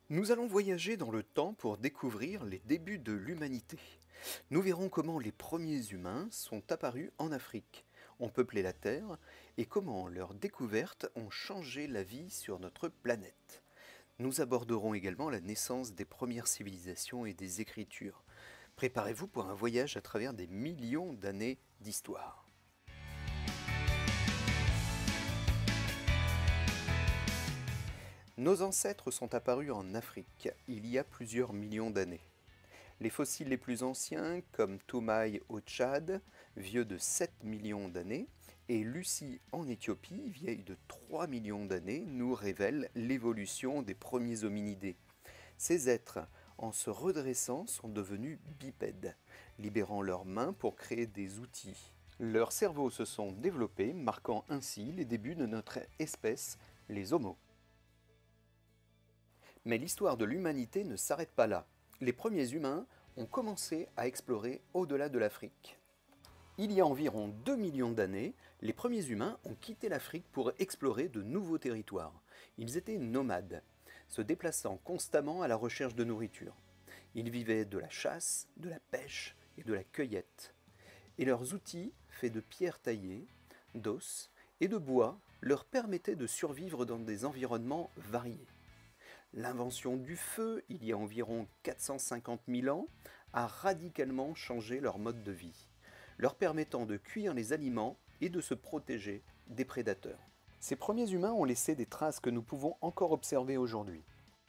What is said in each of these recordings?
Nous allons voyager dans le temps pour découvrir les débuts de l'humanité. Nous verrons comment les premiers humains sont apparus en Afrique, ont peuplé la Terre et comment leurs découvertes ont changé la vie sur notre planète. Nous aborderons également la naissance des premières civilisations et des écritures. Préparez-vous pour un voyage à travers des millions d'années d'histoire. Nos ancêtres sont apparus en Afrique il y a plusieurs millions d'années. Les fossiles les plus anciens, comme Toumaï au Tchad, vieux de 7 millions d'années, et Lucie en Éthiopie, vieille de 3 millions d'années, nous révèlent l'évolution des premiers hominidés. Ces êtres, en se redressant, sont devenus bipèdes, libérant leurs mains pour créer des outils. Leurs cerveaux se sont développés, marquant ainsi les débuts de notre espèce, les Homos. Mais l'histoire de l'humanité ne s'arrête pas là. Les premiers humains ont commencé à explorer au-delà de l'Afrique. Il y a environ 2 millions d'années, les premiers humains ont quitté l'Afrique pour explorer de nouveaux territoires. Ils étaient nomades, se déplaçant constamment à la recherche de nourriture. Ils vivaient de la chasse, de la pêche et de la cueillette. Et leurs outils, faits de pierres taillées, d'os et de bois, leur permettaient de survivre dans des environnements variés. L'invention du feu, il y a environ 450 000 ans, a radicalement changé leur mode de vie, leur permettant de cuire les aliments et de se protéger des prédateurs. Ces premiers humains ont laissé des traces que nous pouvons encore observer aujourd'hui.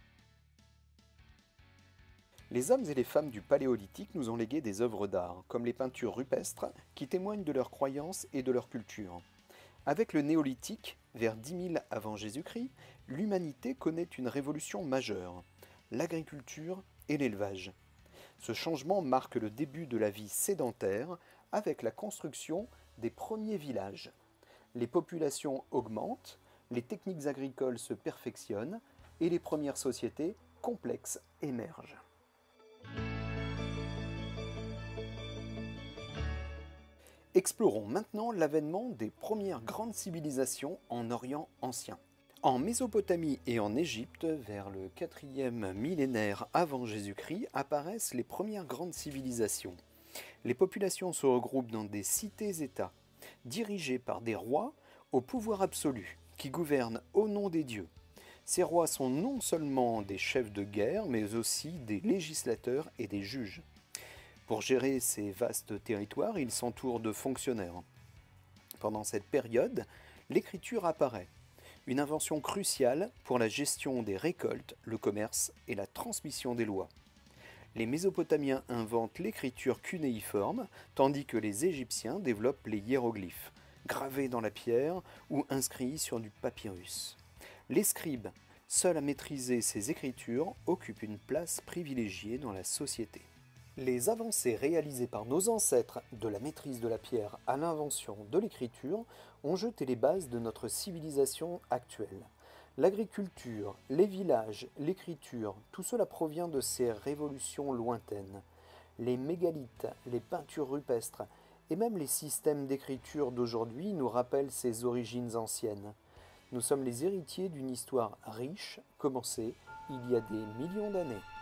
Les hommes et les femmes du Paléolithique nous ont légué des œuvres d'art, comme les peintures rupestres, qui témoignent de leurs croyances et de leur culture. Avec le néolithique, vers 10 000 avant Jésus-Christ, l'humanité connaît une révolution majeure, l'agriculture et l'élevage. Ce changement marque le début de la vie sédentaire avec la construction des premiers villages. Les populations augmentent, les techniques agricoles se perfectionnent et les premières sociétés complexes émergent. Explorons maintenant l'avènement des premières grandes civilisations en Orient ancien. En Mésopotamie et en Égypte, vers le 4e millénaire avant Jésus-Christ, apparaissent les premières grandes civilisations. Les populations se regroupent dans des cités-États, dirigées par des rois au pouvoir absolu, qui gouvernent au nom des dieux. Ces rois sont non seulement des chefs de guerre, mais aussi des législateurs et des juges. Pour gérer ces vastes territoires, ils s'entourent de fonctionnaires. Pendant cette période, l'écriture apparaît, une invention cruciale pour la gestion des récoltes, le commerce et la transmission des lois. Les Mésopotamiens inventent l'écriture cunéiforme, tandis que les Égyptiens développent les hiéroglyphes, gravés dans la pierre ou inscrits sur du papyrus. Les scribes, seuls à maîtriser ces écritures, occupent une place privilégiée dans la société. Les avancées réalisées par nos ancêtres, de la maîtrise de la pierre à l'invention de l'écriture, ont jeté les bases de notre civilisation actuelle. L'agriculture, les villages, l'écriture, tout cela provient de ces révolutions lointaines. Les mégalithes, les peintures rupestres et même les systèmes d'écriture d'aujourd'hui nous rappellent ces origines anciennes. Nous sommes les héritiers d'une histoire riche, commencée il y a des millions d'années.